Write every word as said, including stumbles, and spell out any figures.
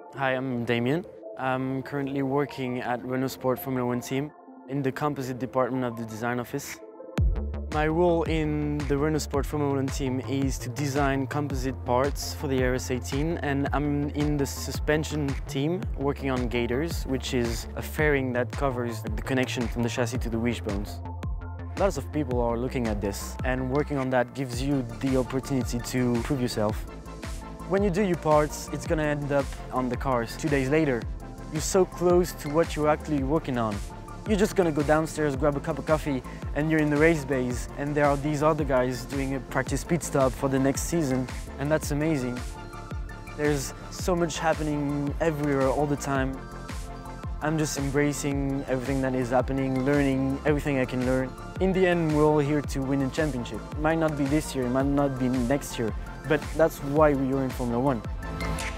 Hi, I'm Damien. I'm currently working at Renault Sport Formula One team in the composite department of the design office. My role in the Renault Sport Formula One team is to design composite parts for the R S eighteen, and I'm in the suspension team working on gaiters, which is a fairing that covers the connection from the chassis to the wishbones. Lots of people are looking at this, and working on that gives you the opportunity to prove yourself. When you do your parts, it's gonna end up on the cars two days later. You're so close to what you're actually working on. You're just gonna go downstairs, grab a cup of coffee, and you're in the race base, and there are these other guys doing a practice pit stop for the next season, and that's amazing. There's so much happening everywhere all the time. I'm just embracing everything that is happening, learning everything I can learn. In the end, we're all here to win a championship. It might not be this year, it might not be next year, but that's why we are in Formula One.